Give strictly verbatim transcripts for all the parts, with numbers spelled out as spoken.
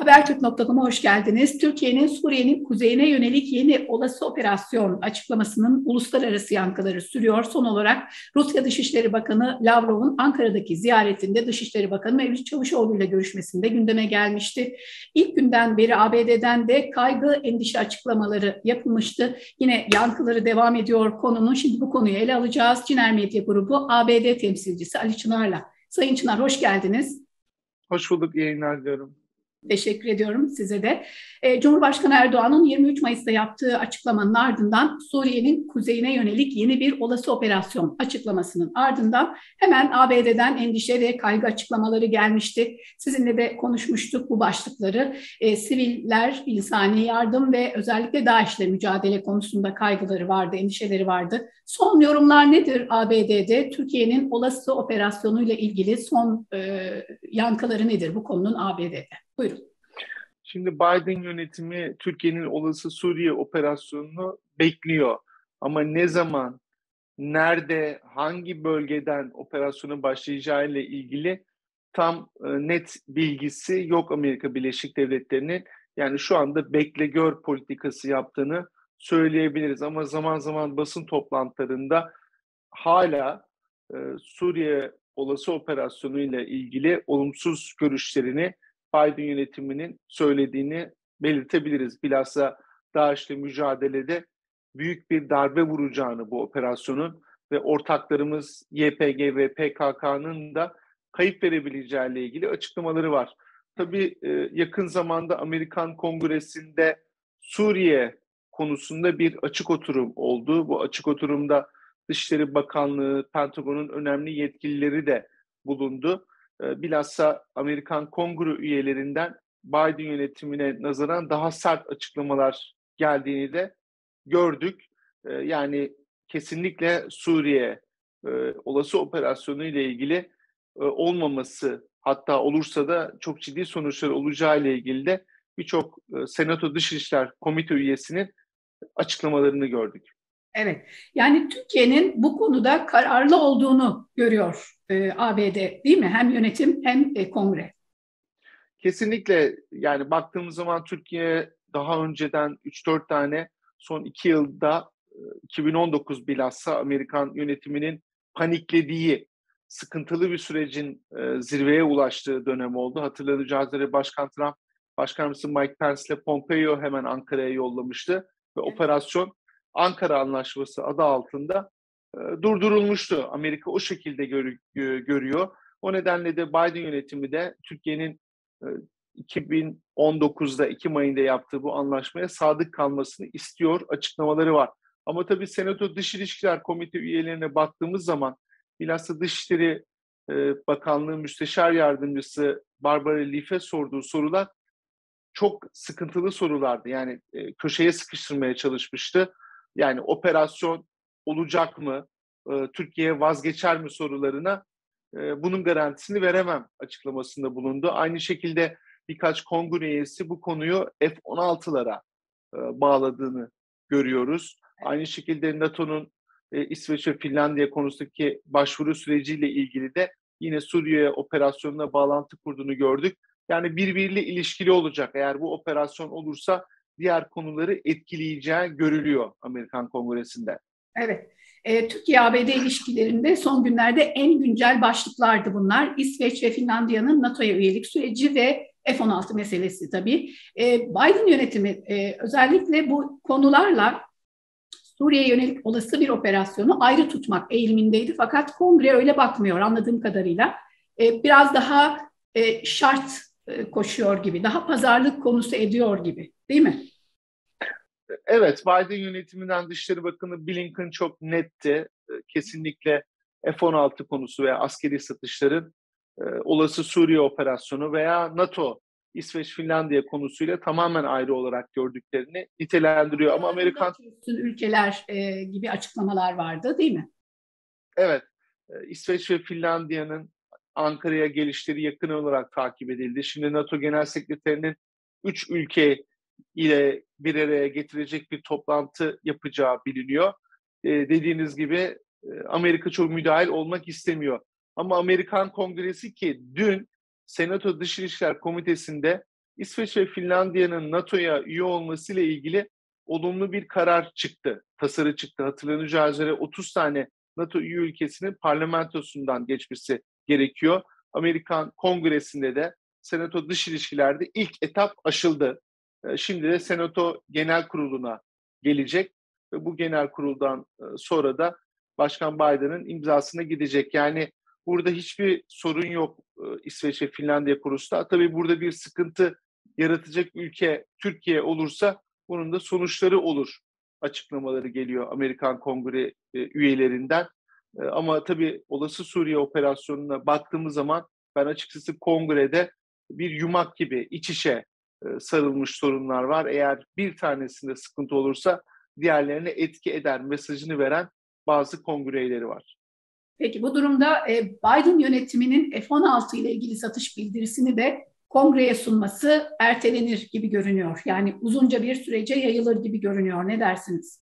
Habertürk nokta com'a hoş geldiniz. Türkiye'nin Suriye'nin kuzeyine yönelik yeni olası operasyon açıklamasının uluslararası yankıları sürüyor. Son olarak Rusya Dışişleri Bakanı Lavrov'un Ankara'daki ziyaretinde Dışişleri Bakanı Mevlüt Çavuşoğlu ile görüşmesinde gündeme gelmişti. İlk günden beri A B D'den de kaygı, endişe açıklamaları yapılmıştı. Yine yankıları devam ediyor konunun. Şimdi bu konuyu ele alacağız. Ciner Medya Grubu A B D temsilcisi Ali Çınar'la. Sayın Çınar hoş geldiniz. Hoş bulduk, yayınlar diyorum. Teşekkür ediyorum size de. E, Cumhurbaşkanı Erdoğan'ın yirmi üç Mayıs'ta yaptığı açıklamanın ardından Suriye'nin kuzeyine yönelik yeni bir olası operasyon açıklamasının ardından hemen A B D'den endişe ve kaygı açıklamaları gelmişti. Sizinle de konuşmuştuk bu başlıkları. E, siviller, insani yardım ve özellikle DAEŞ'le mücadele konusunda kaygıları vardı, endişeleri vardı. Son yorumlar nedir A B D'de? Türkiye'nin olası operasyonuyla ilgili son e, yankıları nedir bu konunun A B D'de? Buyurun. Şimdi Biden yönetimi Türkiye'nin olası Suriye operasyonunu bekliyor. Ama ne zaman, nerede, hangi bölgeden operasyona başlayacağı ile ilgili tam e, net bilgisi yok Amerika Birleşik Devletleri'nin. Yani şu anda bekle gör politikası yaptığını söyleyebiliriz. Ama zaman zaman basın toplantılarında hala e, Suriye olası operasyonu ile ilgili olumsuz görüşlerini Biden yönetiminin söylediğini belirtebiliriz. Bilhassa DAEŞ'le mücadelede büyük bir darbe vuracağını bu operasyonun ve ortaklarımız Y P G ve P K K'nın da kayıp verebileceğiyle ilgili açıklamaları var. Tabii yakın zamanda Amerikan Kongresi'nde Suriye konusunda bir açık oturum oldu. Bu açık oturumda Dışişleri Bakanlığı, Pentagon'un önemli yetkilileri de bulundu. Bilhassa Amerikan Kongre üyelerinden Biden yönetimine nazaran daha sert açıklamalar geldiğini de gördük. Yani kesinlikle Suriye olası operasyonu ile ilgili olmaması, hatta olursa da çok ciddi sonuçlar olacağı ile ilgili de birçok Senato Dışişler Komite üyesinin açıklamalarını gördük. Evet, yani Türkiye'nin bu konuda kararlı olduğunu görüyor e, A B D, değil mi? Hem yönetim hem e, kongre. Kesinlikle, yani baktığımız zaman Türkiye daha önceden üç dört tane, son iki yılda iki bin on dokuz bilhassa Amerikan yönetiminin paniklediği, sıkıntılı bir sürecin e, zirveye ulaştığı dönem oldu. Hatırlayacağınız üzere Başkan Trump, Başkan Mike Pence ile Pompeo hemen Ankara'ya yollamıştı ve evet. Operasyon Ankara Anlaşması adı altında e, durdurulmuştu. Amerika o şekilde gör, görüyor. O nedenle de Biden yönetimi de Türkiye'nin e, iki bin on dokuzda Ekim ayında yaptığı bu anlaşmaya sadık kalmasını istiyor açıklamaları var. Ama tabii Senato Dış İlişkiler Komite üyelerine baktığımız zaman bilhassa Dışişleri e, Bakanlığı Müsteşar Yardımcısı Barbara Leaf'e sorduğu sorular çok sıkıntılı sorulardı. Yani e, köşeye sıkıştırmaya çalışmıştı. Yani operasyon olacak mı, e, Türkiye vazgeçer mi sorularına e, bunun garantisini veremem açıklamasında bulundu. Aynı şekilde birkaç kongre üyesi bu konuyu F on altılara e, bağladığını görüyoruz. Aynı şekilde NATO'nun e, İsveç ve Finlandiya konusundaki başvuru süreciyle ilgili de yine Suriye operasyonuna bağlantı kurduğunu gördük. Yani birbiriyle ilişkili olacak. Eğer bu operasyon olursa diğer konuları etkileyeceği görülüyor Amerikan Kongresi'nde. Evet. E, Türkiye-A B D ilişkilerinde son günlerde en güncel başlıklardı bunlar. İsveç ve Finlandiya'nın NATO'ya üyelik süreci ve F on altı meselesi tabii. E, Biden yönetimi e, özellikle bu konularla Suriye'ye yönelik olası bir operasyonu ayrı tutmak eğilimindeydi. Fakat kongre öyle bakmıyor anladığım kadarıyla. E, biraz daha e, şart e, koşuyor gibi, daha pazarlık konusu ediyor gibi, değil mi? Evet, Biden yönetiminden Dışişleri Bakanı Blinken çok netti. Kesinlikle F on altı konusu veya askeri satışların e, olası Suriye operasyonu veya NATO, İsveç, Finlandiya konusuyla tamamen ayrı olarak gördüklerini nitelendiriyor. Ama Amerikan ülkeler e, gibi açıklamalar vardı, değil mi? Evet, İsveç ve Finlandiya'nın Ankara'ya gelişleri yakın olarak takip edildi. Şimdi NATO Genel Sekreterinin üç ülke ile bir araya getirecek bir toplantı yapacağı biliniyor. Ee, dediğiniz gibi e, Amerika çok müdahil olmak istemiyor. Ama Amerikan Kongresi ki dün Senato Dış İlişkiler Komitesi'nde İsveç ve Finlandiya'nın NATO'ya üye olmasıyla ilgili olumlu bir karar çıktı, tasarı çıktı. Hatırlanacağı üzere otuz tane NATO üye ülkesinin parlamentosundan geçmesi gerekiyor. Amerikan Kongresi'nde de Senato Dış İlişkiler'de ilk etap aşıldı. Şimdi de Senato Genel Kurulu'na gelecek ve bu genel kuruldan sonra da Başkan Biden'ın imzasına gidecek. Yani burada hiçbir sorun yok İsveç ve Finlandiya konusunda. Tabii burada bir sıkıntı yaratacak ülke Türkiye olursa bunun da sonuçları olur açıklamaları geliyor Amerikan Kongre üyelerinden. Ama tabii olası Suriye operasyonuna baktığımız zaman ben açıkçası Kongre'de bir yumak gibi iç içe sarılmış sorunlar var. Eğer bir tanesinde sıkıntı olursa diğerlerine etki eder mesajını veren bazı kongre üyeleri var. Peki bu durumda Biden yönetiminin F on altı ile ilgili satış bildirisini de kongreye sunması ertelenir gibi görünüyor. Yani uzunca bir sürece yayılır gibi görünüyor. Ne dersiniz?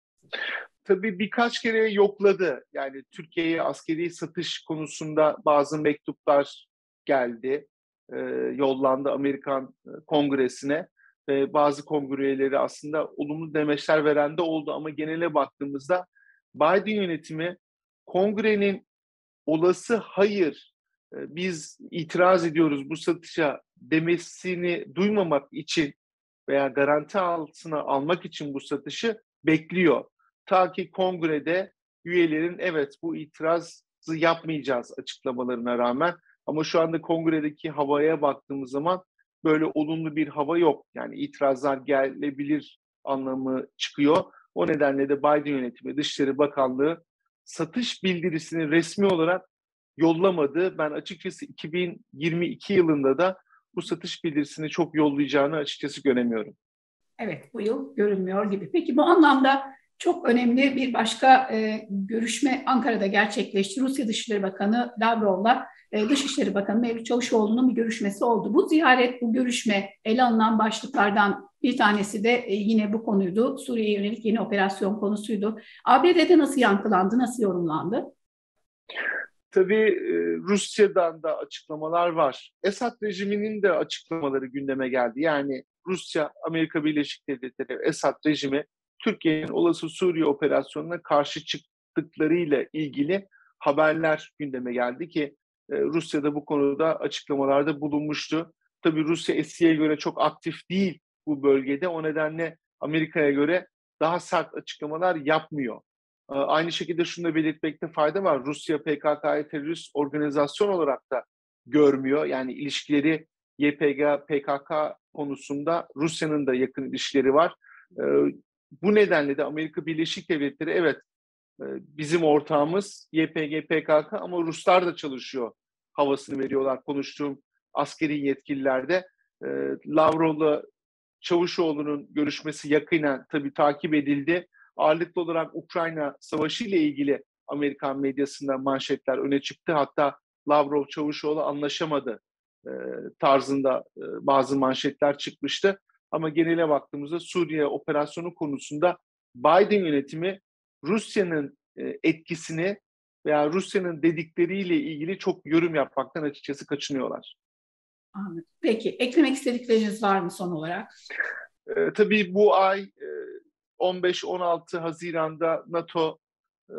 Tabii birkaç kere yokladı. Yani Türkiye'ye askeri satış konusunda bazı mektuplar geldi, e, yollandı Amerikan Kongresi'ne. E, bazı kongre üyeleri aslında olumlu demeçler veren de oldu ama genele baktığımızda Biden yönetimi kongrenin olası hayır, e, biz itiraz ediyoruz bu satışa demesini duymamak için veya garanti altına almak için bu satışı bekliyor. Ta ki kongrede üyelerin evet bu itirazı yapmayacağız açıklamalarına rağmen, ama şu anda kongredeki havaya baktığımız zaman böyle olumlu bir hava yok. Yani itirazlar gelebilir anlamı çıkıyor. O nedenle de Biden yönetimi, Dışişleri Bakanlığı satış bildirisini resmi olarak yollamadı. Ben açıkçası iki bin yirmi iki yılında da bu satış bildirisini çok yollayacağını açıkçası göremiyorum. Evet, bu yıl görünmüyor gibi. Peki bu anlamda çok önemli bir başka e, görüşme Ankara'da gerçekleşti. Rusya Dışişleri Bakanı Lavrov'la e, Dışişleri Bakanı Mevlüt Çavuşoğlu'nun bir görüşmesi oldu. Bu ziyaret, bu görüşme ele alınan başlıklardan bir tanesi de e, yine bu konuydu. Suriye'ye yönelik yeni operasyon konusuydu. A B D'de nasıl yankılandı, nasıl yorumlandı? Tabii Rusya'dan da açıklamalar var. Esad rejiminin de açıklamaları gündeme geldi. Yani Rusya, Amerika Birleşik Devletleri, Esad rejimi Türkiye'nin olası Suriye operasyonuna karşı çıktıklarıyla ilgili haberler gündeme geldi ki Rusya da bu konuda açıklamalarda bulunmuştu. Tabii Rusya eskiye göre çok aktif değil bu bölgede. O nedenle Amerika'ya göre daha sert açıklamalar yapmıyor. Aynı şekilde şunu da belirtmekte fayda var. Rusya P K K'yı terörist organizasyon olarak da görmüyor. Yani ilişkileri Y P G, P K K konusunda Rusya'nın da yakın ilişkileri var. Bu nedenle de Amerika Birleşik Devletleri evet bizim ortağımız Y P G, P K K ama Ruslar da çalışıyor havasını veriyorlar. Konuştuğum askeri yetkililerde Lavrov'la Çavuşoğlu'nun görüşmesi yakinen tabii takip edildi. Ağırlıklı olarak Ukrayna Savaşı ile ilgili Amerikan medyasında manşetler öne çıktı. Hatta Lavrov Çavuşoğlu anlaşamadı e, tarzında e, bazı manşetler çıkmıştı. Ama genele baktığımızda Suriye operasyonu konusunda Biden yönetimi Rusya'nın e, etkisini veya Rusya'nın dedikleriyle ilgili çok yorum yapmaktan açıkçası kaçınıyorlar. Anladım. Peki, eklemek istedikleriniz var mı son olarak? E, tabii bu ay e, on beş on altı Haziran'da NATO e,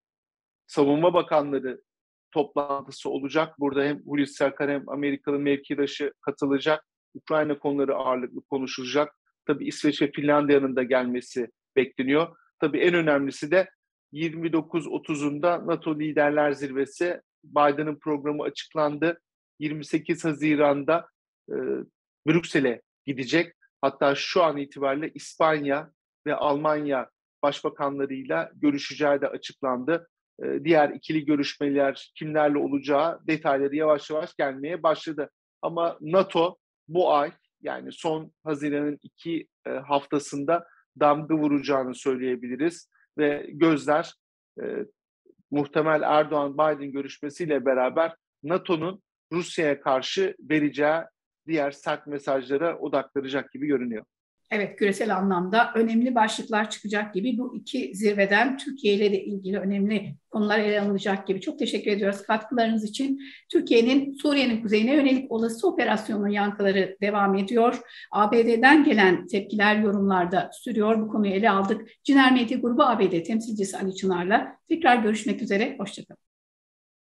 Savunma Bakanları toplantısı olacak. Burada hem Hulusi Akar hem Amerikalı mevkidaşı katılacak. Ukrayna konuları ağırlıklı konuşulacak. Tabii İsveç ve Finlandiya'nın da gelmesi bekleniyor. Tabii en önemlisi de yirmi dokuz otuzunda NATO Liderler Zirvesi. Biden'ın programı açıklandı. yirmi sekiz Haziran'da e, Brüksel'e gidecek. Hatta şu an itibariyle İspanya ve Almanya başbakanlarıyla görüşeceği de açıklandı. Diğer ikili görüşmeler kimlerle olacağı detayları yavaş yavaş gelmeye başladı. Ama NATO bu ay, yani son Haziran'ın iki haftasında damga vuracağını söyleyebiliriz. Ve gözler e, muhtemel Erdoğan-Biden görüşmesiyle beraber NATO'nun Rusya'ya karşı vereceği diğer sert mesajlara odaklanacak gibi görünüyor. Evet, küresel anlamda önemli başlıklar çıkacak gibi bu iki zirveden Türkiye ile de ilgili önemli konular ele alınacak gibi. Çok teşekkür ediyoruz katkılarınız için. Türkiye'nin Suriye'nin kuzeyine yönelik olası operasyonun yankıları devam ediyor. A B D'den gelen tepkiler yorumlarda sürüyor. Bu konuyu ele aldık. Ciner Medya Grubu A B D temsilcisi Ali Çınar'la tekrar görüşmek üzere. Hoşçakalın.